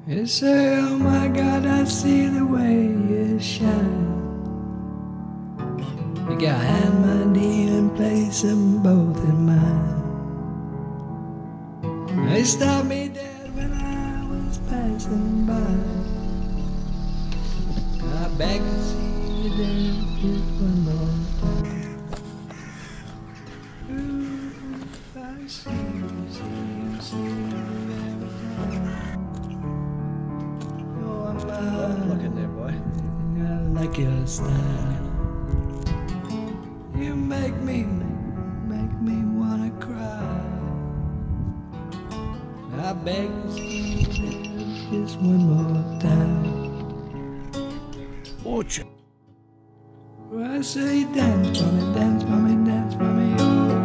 You say, oh my God, I see the way you shine. You got my deal and place them both in mine. They stopped me dead when I was passing by. I beg to see you dance just one more time. Ooh, I see you, see you every time. Oh, I'm Look at there, boy. I like your style. You make me wanna cry. I beg to see you dance just one more time. Orchard. I say dance for me, dance for me, dance for me, oh.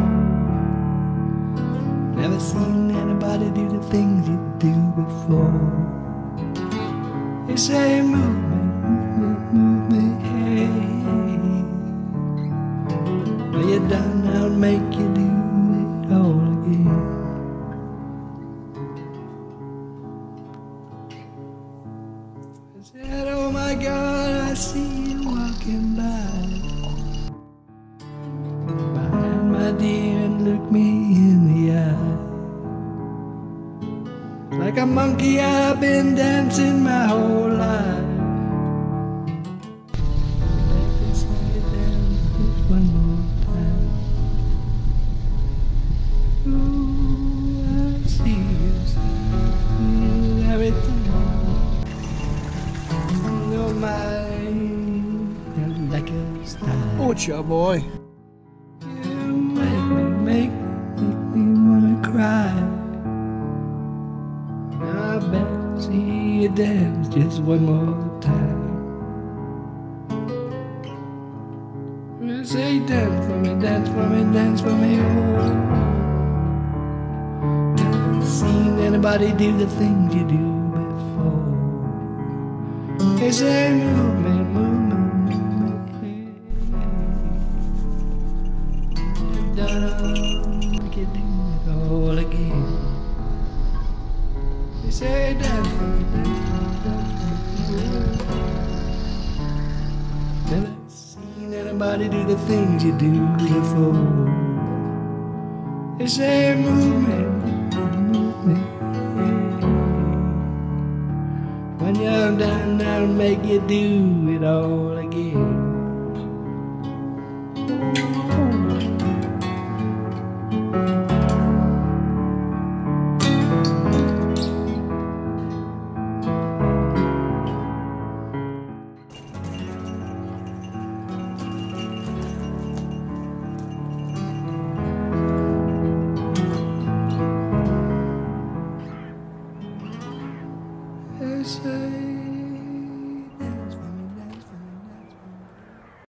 Never seen anybody do the things you do before. You say move me, hey. When you're done, I'll make you do it all again. I said, oh my God, I see you walking by. Behind my dear, and look me in the eye. Like a monkey, I've been dancing my whole life. I can see you dance just one more time. Ooh, I see you every time. Oh my, I like your style. Orchard, boy. You make me wanna cry. I bet to see you dance just one more time. You say dance for me, dance for me, dance for me, oh. Never seen anybody do the things you do before. They say move me, move me, move me. Done, make you do it all again. They say dance for me, dance for me, dance for me. Never seen anybody do the things you do before. They say move me, move me. When you're done, I'll make you do it all again. They say